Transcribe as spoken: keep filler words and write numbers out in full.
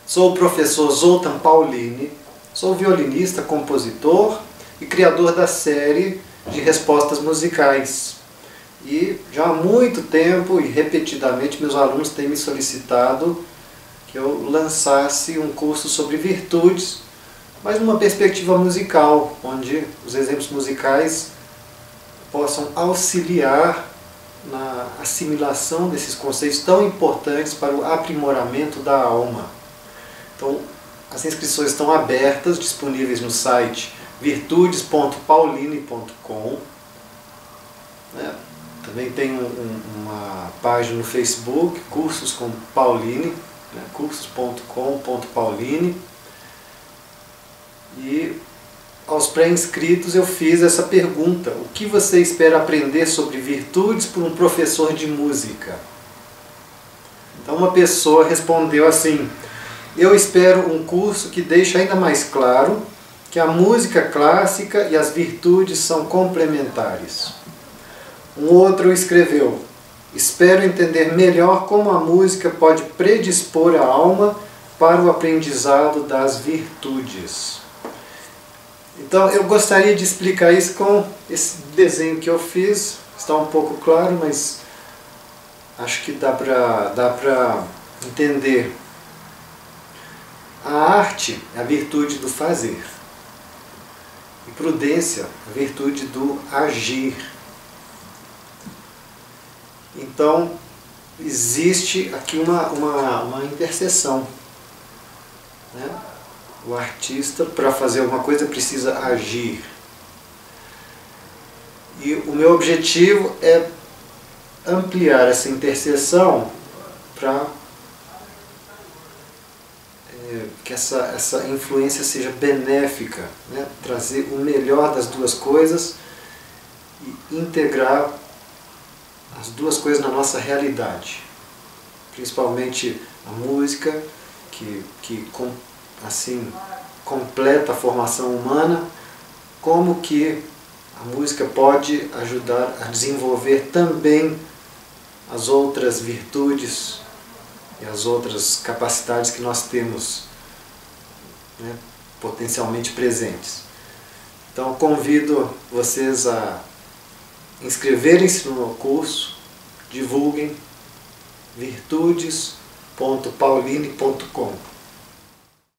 Sou o professor Zoltan Paulini, sou violinista, compositor e criador da série de respostas musicais. E já há muito tempo e repetidamente meus alunos têm me solicitado que eu lançasse um curso sobre virtudes, mas numa perspectiva musical, onde os exemplos musicais possam auxiliar na assimilação desses conceitos tão importantes para o aprimoramento da alma. Então, as inscrições estão abertas, disponíveis no site virtudes ponto paulini ponto com. Né? Também tem um, um, uma página no Facebook, Cursos com Paulini, né? cursos ponto com ponto paulini. E aos pré-inscritos eu fiz essa pergunta: o que você espera aprender sobre virtudes por um professor de música? Então uma pessoa respondeu assim: eu espero um curso que deixe ainda mais claro que a música clássica e as virtudes são complementares. Um outro escreveu: espero entender melhor como a música pode predispor a alma para o aprendizado das virtudes. Então eu gostaria de explicar isso com esse desenho que eu fiz. Está um pouco claro, mas acho que dá para dá para entender. A arte é a virtude do fazer. E prudência, a virtude do agir. Então, existe aqui uma, uma, uma interseção. Né? O artista, para fazer alguma coisa, precisa agir. E o meu objetivo é ampliar essa interseção para é, que essa, essa influência seja benéfica, né? Trazer o melhor das duas coisas e integrar as duas coisas na nossa realidade. Principalmente a música, que, que com, assim, completa a formação humana, como que a música pode ajudar a desenvolver também as outras virtudes e as outras capacidades que nós temos, né, potencialmente presentes. Então convido vocês a inscreverem-se no curso, divulguem virtudes ponto paulini ponto com.